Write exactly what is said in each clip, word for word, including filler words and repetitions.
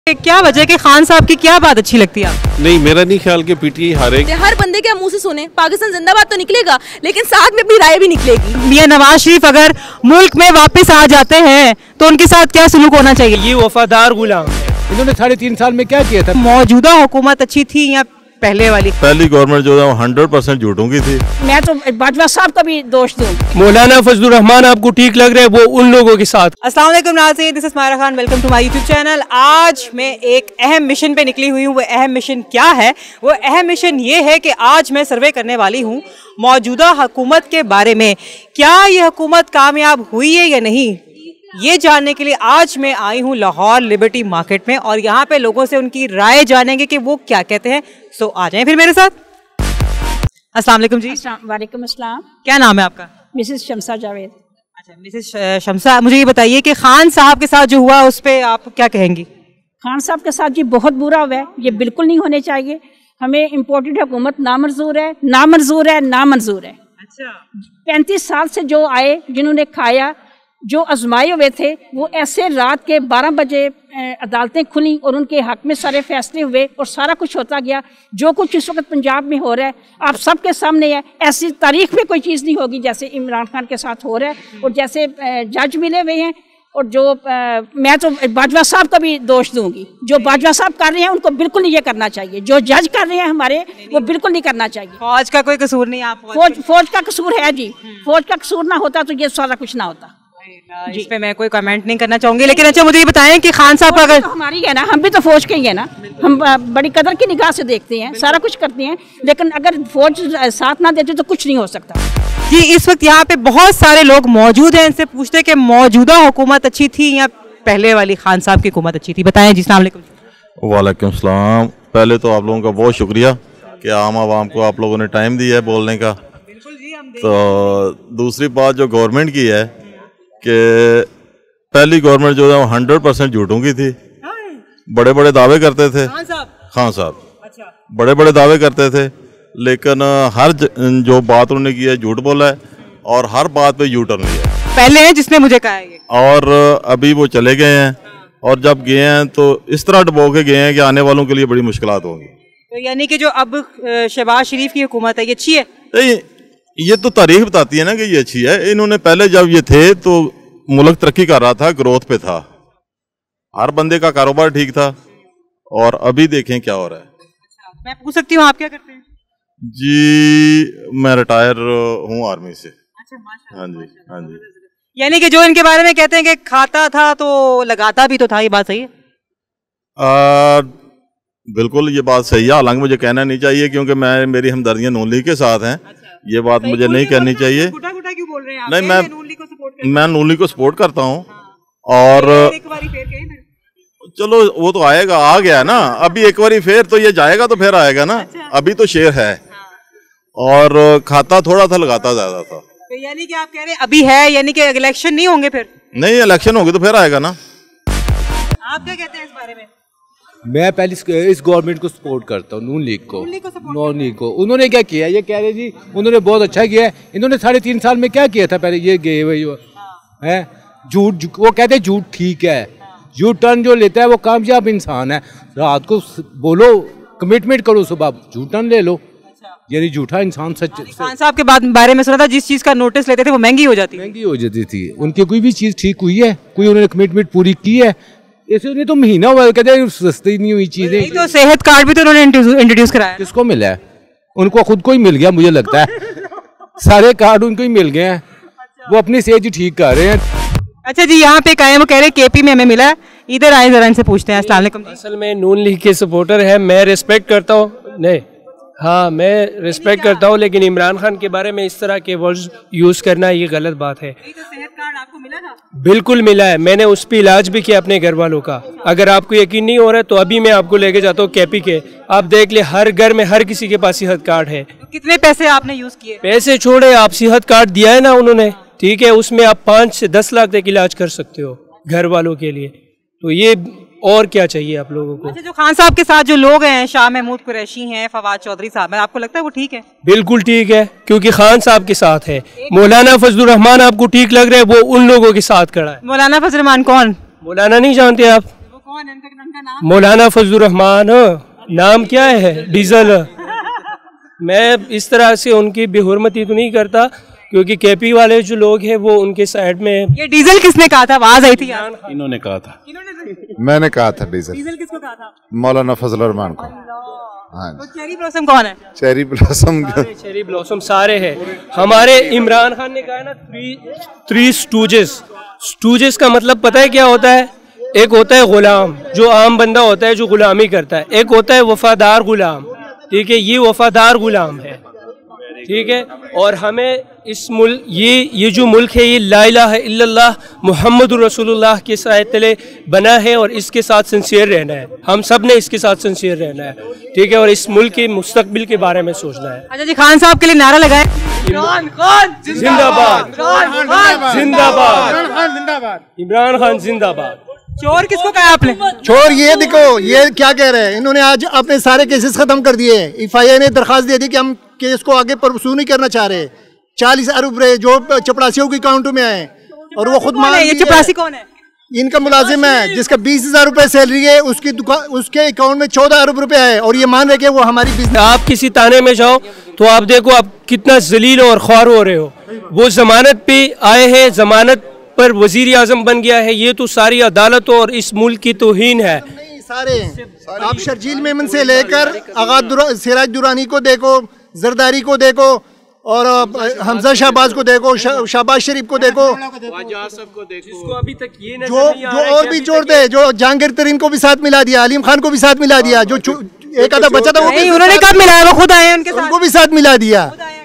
क्या वजह कि खान साहब की क्या बात अच्छी लगती है आपको? नहीं, मेरा नहीं ख्याल कि पीटीआई हारेगी। हर बंदे के मुंह से सुने पाकिस्तान जिंदाबाद तो निकलेगा, लेकिन साथ में अपनी राय भी निकलेगी। मियां नवाज शरीफ अगर मुल्क में वापस आ जाते हैं तो उनके साथ क्या सलूक होना चाहिए? ये वफादार गुलाम है। इन्होंने साढ़े तीन साल में क्या किया था? मौजूदा हुकूमत अच्छी थी या पहले वाली? पहली गवर्नमेंट जो है वो हंड्रेड परसेंट झूठों की थी। मैं तो बाजवा साहब का भी दोष दूं। मौलाना फजलुर रहमान आपको ठीक लग रहा है, वो उन लोगों के साथ। अस्सलाम वालेकुम नाज़रीन, this is Maira Khan, welcome to my YouTube channel. आज मैं एक अहम मिशन पे निकली हुई हूँ। वो अहम मिशन क्या है? वो अहम मिशन ये है कि आज मैं सर्वे करने वाली हूँ मौजूदा हुकूमत के बारे में। क्या ये हुकूमत कामयाब हुई है या नहीं, ये जानने के लिए आज मैं आई हूँ लाहौर लिबर्टी मार्केट में और यहाँ पे लोगों से उनकी राय जानेंगे कि वो क्या कहते हैं। सो आ जाएं फिर मेरे साथ। अस्सलाम वालेकुम जी। वालेकुम अस्सलाम। क्या नाम है आपका? मिसेस शमसा जावेद। अच्छा मिसेस शमसा, मुझे ये बताइए कि खान साहब के साथ जो हुआ उस पर आप क्या कहेंगी? खान साहब के साथ जी बहुत बुरा हुआ है, ये बिल्कुल नहीं होने चाहिए। हमें इम्पोर्टेड हुकूमत नामंजूर है, नामंजूर है, नामंजूर है। अच्छा, पैंतीस साल से जो आए, जिन्होंने खाया, जो आजमाए हुए थे, वो ऐसे रात के बारह बजे अदालतें खुली और उनके हक में सारे फैसले हुए और सारा कुछ होता गया। जो कुछ इस वक्त पंजाब में हो रहा है आप सबके सामने है। ऐसी तारीख में कोई चीज़ नहीं होगी जैसे इमरान खान के साथ हो रहा है और जैसे जज मिले हुए हैं। और जो आ, मैं तो बाजवा साहब का भी दोष दूंगी। जो बाजवा साहब कर रहे हैं उनको बिल्कुल नहीं ये करना चाहिए। जो जज कर रहे हैं हमारे, वो बिल्कुल नहीं करना चाहिए। फौज का कोई कसूर नहीं? आप फौज फौज का कसूर है जी। फौज का कसूर ना होता तो ये सारा कुछ ना होता। इस पे मैं कोई कमेंट नहीं करना चाहूंगी, लेकिन अच्छा मुझे ये बताएं कि खान साहब का अगर तो हमारी है ना, हम भी तो फौज के ही है ना, हम बड़ी कदर की निगाह से देखते हैं, सारा कुछ करते हैं, लेकिन अगर फौज साथ ना देते तो कुछ नहीं हो सकता जी। इस वक्त यहाँ पे बहुत सारे लोग मौजूद हैं, इनसे पूछते हैं कि मौजूदा हुकूमत अच्छी थी या पहले वाली खान साहब की हुकूमत अच्छी थी? बताएं जी। अस्सलाम वालेकुम। वालेकुम सलाम। पहले तो आप लोगों का बहुत शुक्रिया कि आम आवाम को आप लोगों ने टाइम दिया है बोलने का। तो दूसरी बात जो गवर्नमेंट की है कि पहली गवर्नमेंट जो है वो हंड्रेड परसेंट झूठों की थी। बड़े बड़े दावे करते थे खान साहब खान साहब अच्छा। बड़े बड़े दावे करते थे, लेकिन हर जो बात उन्होंने की है झूठ बोला है और हर बात पे यू टर्न लिया है। पहले है जिसने मुझे कहा है ये। और अभी वो चले गए हैं और जब गए हैं तो इस तरह डबो के गए हैं कि आने वालों के लिए बड़ी मुश्किलात होंगी। तो यानी कि जो अब शहबाज शरीफ की हुकूमत है ये अच्छी है? नहीं, ये तो तारीख बताती है ना कि ये अच्छी है। इन्होंने पहले जब ये थे तो मुल्क तरक्की कर रहा था, ग्रोथ पे था, हर बंदे का कारोबार ठीक था। और अभी देखें क्या हो रहा है। अच्छा, मैं पूछ सकती हूँ आप क्या करते हैं? जी मैं रिटायर हूँ आर्मी से। अच्छा, हाँ जी हाँ जी। यानी कि जो इनके बारे में कहते हैं कि खाता था तो लगाता भी तो था, ये बात सही है? आ, बिल्कुल ये बात सही है, हालांकि मुझे कहना नहीं चाहिए क्योंकि मैं मेरी हमदर्दियां नून लीग के साथ हैं। ये बात मुझे नहीं कहनी चाहिए। गुटा गुटा क्यों बोल रहे हैं आप? नहीं, मैं नून लीग को सपोर्ट करता हूं। मैं नून लीग को सपोर्ट करता हूँ। और एक बारी फेर कहीं फिर चलो वो तो आएगा, आ गया ना, अभी एक बारी फेर तो ये जाएगा तो फिर आएगा ना। अभी तो शेर है और खाता थोड़ा था, लगाता ज्यादा था। तो यानी कि आप कह रहे हैं अभी है, यानी कि इलेक्शन नहीं होंगे फिर? नहीं, इलेक्शन होंगे तो फिर आएगा ना। आप क्या कहते हैं इस बारे में? मैं पहले इस गवर्नमेंट को सपोर्ट करता हूँ, नून लीग को। नून लीग को उन्होंने क्या किया? ये कह रहे जी उन्होंने बहुत अच्छा किया है। इन्होंने साढ़े तीन साल में क्या किया था? पहले ये गए हुए है झूठ, वो कहते हैं झूठ ठीक है। यू टर्न जो लेता है वो कामयाब इंसान है। रात को बोलो, कमिटमेंट करो, सुबह यू टर्न ले लो, यानी झूठा इंसान सच। खान साहब के बाद बारे में सुना था जिस चीज का नोटिस लेते थे वो महंगी हो जाती महंगी हो जाती थी। उनकी कोई भी चीज ठीक हुई है? कोई उन्होंने कमिटमेंट पूरी की है? ऐसे नहीं तो महीना हुआ कहते हैं सस्ती नहीं हुई चीजें। तो सेहत कार्ड भी तो उन्होंने इंट्रोड्यूस कराया। किसको मिला है? उनको खुद को ही मिल गया मुझे लगता है। सारे कार्ड उनको ही मिल गए हैं, वो अपनी सेहत ही ठीक कर रहे हैं। अच्छा जी, यहाँ पे कायम कह रहे हैं केपी में हमें मिला है। इधर आए जरा इनसे पूछते हैं। अस्सलाम वालेकुम। असल में नून लीग के सपोर्टर है, मैं रिस्पेक्ट करता हूँ। नहीं, हाँ मैं रिस्पेक्ट करता हूँ, लेकिन इमरान खान के बारे में इस तरह के वर्ड्स यूज करना ये गलत बात है। तो सेहत कार्ड आपको मिला था? बिल्कुल मिला है, मैंने उस पर इलाज भी किया अपने घर वालों का। अगर आपको यकीन नहीं हो रहा है तो अभी मैं आपको लेके जाता हूँ केपी के, आप देख ले, हर घर में हर किसी के पास सेहत कार्ड है। तो कितने पैसे आपने यूज किए? पैसे छोड़े, आप सेहत कार्ड दिया है ना उन्होंने, ठीक है, उसमें आप पाँच से दस लाख तक इलाज कर सकते हो घर वालों के लिए। तो ये और क्या चाहिए आप लोगों को? अच्छा, जो खान साहब के साथ जो लोग हैं, शाह महमूद कुरैशी हैं, फवाद चौधरी साहब, आपको लगता है वो ठीक है? बिल्कुल ठीक है, क्योंकि खान साहब के साथ है। मौलाना फजलुर रहमान आपको ठीक लग रहा है, वो उन लोगों के साथ खड़ा है। मौलाना फजलुर रहमान कौन? मौलाना नहीं जानते आप? वो कौन है? इनका नाम मौलाना फजलुर रहमान। नाम क्या है? डीजल। मैं इस तरह से उनकी बेहुरमती तो नहीं करता, क्योंकि केपी वाले जो लोग हैं वो उनके साइड में। ये डीजल किसने कहा था? आवाज आई थी यार। इन्होंने कहा था। मैंने कहा था डीजल। डीजल किसको कहा था? मौलाना फजलुर रहमान को। हाँ। तो चेरी ब्लॉसम कौन है? चेरी ब्लॉसम चेरी ब्लॉसम सारे हैं हमारे। इमरान खान ने कहा है ना थ्री थ्री स्टूजेस। स्टूजेस का मतलब पता है क्या होता है? एक होता है गुलाम, जो आम बंदा होता है जो गुलामी करता है। एक होता है वफादार गुलाम, ठीक है, ये वफादार गुलाम है, ठीक है। और हमें इस मुल्क ये ये जो मुल्क है ये ला इलाहा इल्लल्लाह मुहम्मदुर रसूलुल्लाह के साथ तले बना है, और इसके साथ सिंसियर रहना है। हम सब ने इसके साथ सिंसियर रहना है, ठीक है, और इस मुल्क के मुस्तकबिल के बारे में सोचना है। अच्छा जी, खान साहब के लिए नारा लगाए। इमरान खान जिंदाबाद, जिंदाबाद, इमरान खान जिंदाबाद। चोर किसको कहा आपने? चोर ये देखो, ये क्या कह रहे हैं, इन्होंने आज अपने सारे केसेस खत्म कर दिए। एफ आई ए ने दरखास्त दे दी कि हम केस को आगे परसू नहीं करना चाह रहे। चालीस अरब रुपए जो चपरासियों के अकाउंट में आए, और वो खुद मान, ये चपरासी कौन है? इनका मुलाजिम है जिसका बीस हजार रुपए सैलरी है, उसकी दुकान, उसके अकाउंट में चौदह अरब रुपए है, और ये मान रहे कि वो हमारी बिजनेस। आप किसी ताने में जाओ तो आप देखो आप कितना जलील और ख्वार हो रहे हो। वो जमानत पे आए हैं, जमानत पर वजीर आजम बन गया है। ये तो सारी अदालत और इस मुल्क की तौहीन है। सारे आप शर्जील मेमन से लेकर आगा दुरा, सिराज दुरानी को देखो, जरदारी को देखो, और हमजा शहबाज को देखो, शहबाज शरीफ को देखो, जिसको अभी तक ये जो जो और भी चोर थे, जो जहांगीर तरीन को भी साथ मिला दिया, अलीम खान को भी साथ मिला दिया, जो एक आधा बचा था वो भी उन्होंने कब मिलाया? वो खुद आए उनके साथ, उनको भी साथ मिला दिया।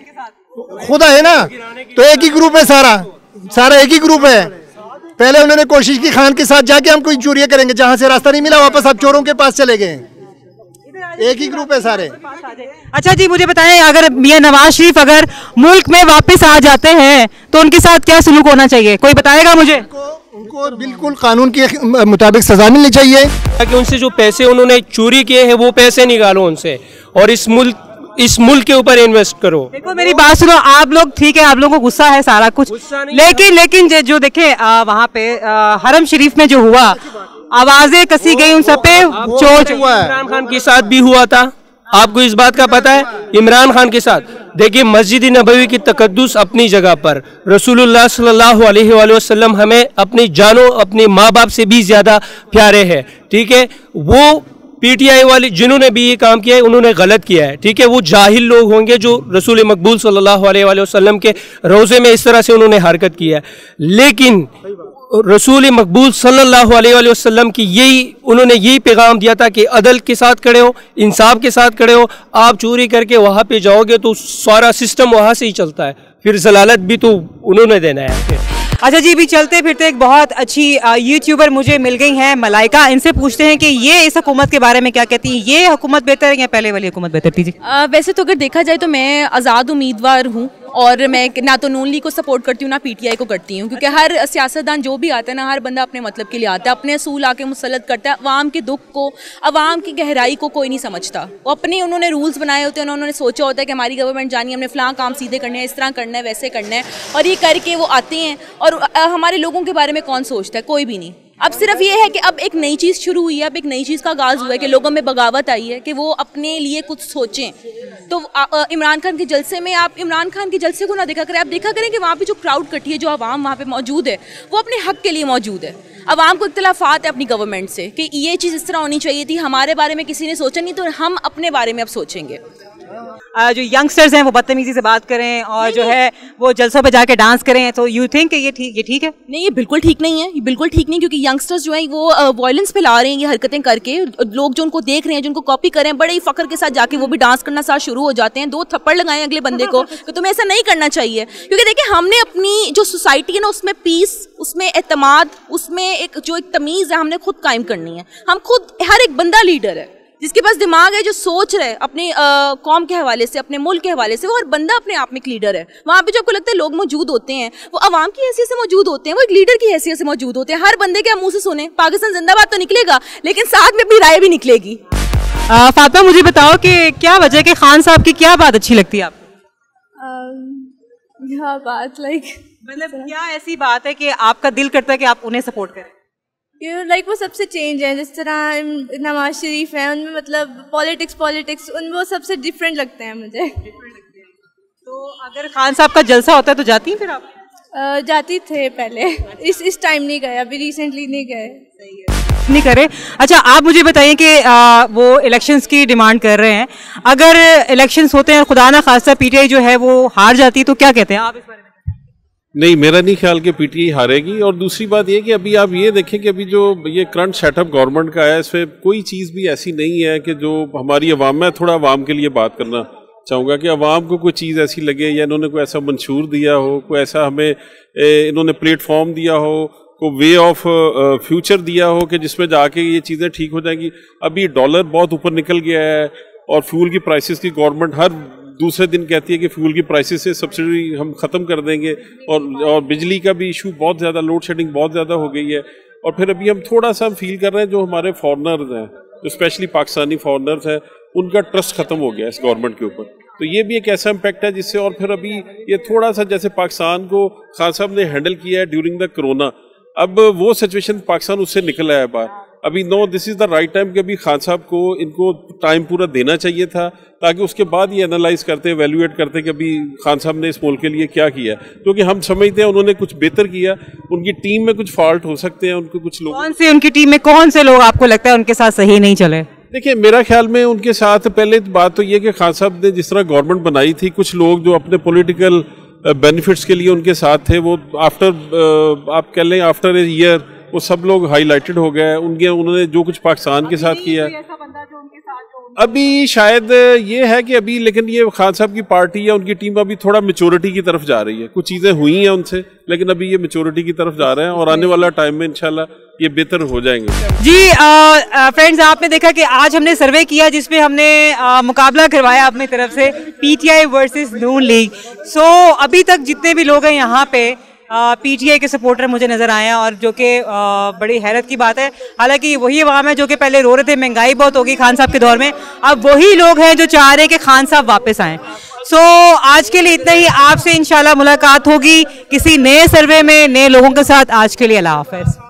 खुद आए ना, तो एक ही ग्रुप है, सारा सारा एक ही ग्रुप है। पहले उन्होंने कोशिश की खान के साथ जाके हम कोई चोरियां करेंगे, जहां से रास्ता नहीं मिला वापस आप चोरों के पास चले गए। एक ही ग्रुप है सारे। अच्छा जी, मुझे बताएं, अगर मियां नवाज शरीफ अगर मुल्क में वापस आ जाते हैं तो उनके साथ क्या सलूक होना चाहिए? कोई बताएगा मुझे? उनको, उनको बिल्कुल कानून के मुताबिक सजा मिलनी चाहिए। कि उनसे जो पैसे उन्होंने चोरी किए हैं वो पैसे निकालो उनसे, और इस मुल्क इस मुल्क के ऊपर इन्वेस्ट करो। देखो मेरी बात सुनो, आप लोग ठीक है, आप लोगों को गुस्सा है सारा कुछ, लेकिन लेकिन जो देखे वहाँ पे आ, हरम शरीफ में जो हुआ, आवाजें कसी गई उन सब पे, चोट हुआ। इमरान खान के साथ भी हुआ था, आपको इस बात का पता है? इमरान खान के साथ देखिए, मस्जिद नबवी की तकद्दुस अपनी जगह पर, रसूलुल्लाह सल्लल्लाहु अलैहि वसल्लम हमें अपनी जानो अपने माँ बाप से भी ज्यादा प्यारे हैं, ठीक है। वो पीटीआई वाले जिन्होंने भी ये काम किया है उन्होंने गलत किया है, ठीक है। वो जाहिल लोग होंगे जो रसूल मकबूल सल्लल्लाहु अलैहि वसल्लम के रोज़े में इस तरह से उन्होंने हरकत की है, लेकिन रसूल मकबूल सल्लल्लाहु अलैहि वसल्लम की यही उन्होंने यही पैगाम दिया था कि अदल के साथ खड़े हो, इंसाफ के साथ खड़े हो। आप चोरी करके वहाँ पे जाओगे तो सारा सिस्टम वहाँ से ही चलता है, फिर जलालत भी तो उन्होंने देना है। अच्छा जी, भी चलते फिरते एक बहुत अच्छी यूट्यूबर मुझे मिल गई हैं, मलाइका। इनसे पूछते हैं कि ये इस हुकूमत के बारे में क्या कहती हैं। ये हुकूमत बेहतर है या पहले वाली हुकूमत बेहतर थी? जी वैसे तो अगर देखा जाए तो मैं आज़ाद उम्मीदवार हूँ, और मैं ना तो नून लीग को सपोर्ट करती हूँ ना पीटीआई को करती हूँ, क्योंकि हर सियासतदान जो भी आता है ना, हर बंदा अपने मतलब के लिए आता है, अपने असूल आके मुसलत करता है। अवाम के दुख को, अवाम की गहराई को कोई नहीं समझता। वो अपने उन्होंने रूल्स बनाए होते हैं, उन्होंने सोचा होता है कि हमारी गवर्नमेंट जानी है, हमने फलां काम सीधे करने हैं, इस तरह करना है, वैसे करना है, और ये करके वो आते हैं। और हमारे लोगों के बारे में कौन सोचता है? कोई भी नहीं। अब सिर्फ ये है कि अब एक नई चीज़ शुरू हुई है, अब एक नई चीज़ का आगाज़ हुआ है कि लोगों में बगावत आई है कि वो अपने लिए कुछ सोचें। तो इमरान खान के जलसे में आप इमरान खान के जलसे को ना देखा करें, आप देखा करें कि वहाँ पे जो क्राउड इकट्ठी है, जो आवाम वहाँ पे मौजूद है, वो अपने हक के लिए मौजूद है। आवाम को इख्तिलाफात है अपनी गवर्नमेंट से कि ये चीज़ इस तरह होनी चाहिए थी, हमारे बारे में किसी ने सोचा नहीं, तो हम अपने बारे में अब सोचेंगे। जो यंगस्टर्स हैं वो बदतमीजी से बात करें और जो है वो जलसों पे जाके डांस करें, तो यू थिंक ये ठीक ये ठीक है? नहीं, ये बिल्कुल ठीक नहीं है, ये बिल्कुल ठीक नहीं, क्योंकि यंगस्टर्स जो है वो वायलेंस फैला रहे हैं, ये हरकतें करके। लोग जो उनको देख रहे हैं, जो उनको कॉपी कर रहे हैं, बड़े ही फख्र के साथ जाके वो भी डांस करना साथ शुरू हो जाते हैं। दो थप्पड़ लगाएं अगले बंदे को कि तुम्हें ऐसा नहीं करना चाहिए, क्योंकि देखिए हमने अपनी जो सोसाइटी है ना, उसमें पीस, उसमें एतमाद, उसमें एक जो एक तमीज़ है, हमने खुद कायम करनी है। हम खुद, हर एक बंदा लीडर है, जिसके पास दिमाग है, जो सोच रहे अपने कौम के हवाले से, अपने मुल्क के हवाले से, वो हर बंदा अपने आप में एक लीडर है। वहाँ पे जो आपको लगता है लोग मौजूद होते हैं, वो अवाम की हैसियत से मौजूद होते हैं, वो एक लीडर की हैसियत से मौजूद होते हैं। हर बंदे के मुंह से सुने पाकिस्तान जिंदाबाद तो निकलेगा, लेकिन साथ में अपनी राय भी निकलेगी। फातिमा, मुझे बताओ कि क्या वजह कि खान साहब की क्या बात अच्छी लगती है आपको? क्या बात, लाइक मतलब क्या ऐसी बात है कि आपका दिल करता है कि आप उन्हें सपोर्ट करें? यू लाइक वो सबसे चेंज है, जिस तरह नवाज शरीफ है उनमें मतलब पॉलिटिक्स पॉलिटिक्स उन वो सबसे डिफरेंट लगते हैं मुझे। तो अगर खान साहब का जलसा होता है तो जाती हैं फिर आप? uh, जाती थे पहले, इस इस टाइम नहीं गए, अभी रिसेंटली नहीं गए। नहीं करे। अच्छा आप मुझे बताइए कि आ, वो इलेक्शंस की डिमांड कर रहे हैं, अगर इलेक्शंस होते हैं खुदा ना खास्ता पीटीआई जो है वो हार जाती है तो क्या कहते हैं आप इस बारे में? नहीं, मेरा नहीं ख्याल कि पीटीआई हारेगी। और दूसरी बात ये कि अभी आप ये देखें कि अभी जो ये करंट सेटअप गवर्नमेंट का है इसमें कोई चीज़ भी ऐसी नहीं है कि जो हमारी अवाम में, थोड़ा अवाम के लिए बात करना चाहूँगा कि अवाम को कोई चीज़ ऐसी लगे या इन्होंने कोई ऐसा मंशूर दिया हो, कोई ऐसा हमें इन्होंने प्लेटफॉर्म दिया हो, कोई वे ऑफ फ्यूचर दिया हो कि जिसमें जाके ये चीज़ें ठीक हो जाएंगी। अभी डॉलर बहुत ऊपर निकल गया है और फ्यूल की प्राइसेस की गवर्नमेंट हर दूसरे दिन कहती है कि फ्यूल की प्राइसेस से सब्सिडी हम ख़त्म कर देंगे, और और बिजली का भी इशू बहुत ज़्यादा, लोड शेडिंग बहुत ज़्यादा हो गई है। और फिर अभी हम थोड़ा सा फील कर रहे हैं जो हमारे फॉरनर्स हैं, जो स्पेशली पाकिस्तानी फॉरनर्स हैं, उनका ट्रस्ट ख़त्म हो गया इस गवर्नमेंट के ऊपर। तो ये भी एक ऐसा इम्पैक्ट है जिससे, और फिर अभी ये थोड़ा सा जैसे पाकिस्तान को खान साहब ने हैंडल किया है ड्यूरिंग द कोरोना, अब वो सिचुएशन पाकिस्तान उससे निकल आया बाहर। अभी no this is the right time कि अभी खान साहब को इनको टाइम पूरा देना चाहिए था, ताकि उसके बाद ये एनालाइज करते, एवेल्युएट करते कि अभी खान साहब ने इस मुल्क के लिए क्या किया, क्योंकि हम समझते हैं उन्होंने कुछ बेहतर किया। उनकी टीम में कुछ फॉल्ट हो सकते हैं, उनको कुछ लोग, कौन से उनकी टीम में कौन से लोग आपको लगता है उनके साथ सही नहीं चले? देखिए मेरा ख्याल में उनके साथ पहले बात तो ये कि खान साहब ने जिस तरह गवर्नमेंट बनाई थी, कुछ लोग जो अपने पॉलिटिकल बेनिफिट्स के लिए उनके साथ थे, वो आफ्टर आप कह लें आफ्टर ए ईयर वो सब लोग हाईलाइटेड हो गए। उनके उन्होंने जो कुछ पाकिस्तान के साथ किया, अभी शायद ये है कि अभी, लेकिन ये खान साहब की पार्टी या उनकी टीम अभी थोड़ा मेच्योरिटी की तरफ जा रही है। कुछ चीज़ें हुई हैं उनसे, लेकिन अभी ये मेच्योरिटी की तरफ जा रहे हैं और आने वाला टाइम में इंशाल्लाह ये बेहतर हो जाएंगे। जी फ्रेंड्स, आपने देखा कि आज हमने सर्वे किया जिसमें हमने आ, मुकाबला करवाया अपनी तरफ से PTI versus Noon League. So अभी तक जितने भी लोग हैं यहाँ पे पीटीआई के सपोर्टर मुझे नज़र आए हैं, और जो कि बड़ी हैरत की बात है। हालांकि वही अवाम है जो कि पहले रो रहे थे महंगाई बहुत होगी खान साहब के दौर में, अब वही लोग हैं जो चाह रहे हैं कि खान साहब वापस आएँ। सो so, आज के लिए इतना ही। आपसे इंशाल्लाह मुलाकात होगी किसी नए सर्वे में नए लोगों के साथ। आज के लिए अल्लाह हाफ़िज़।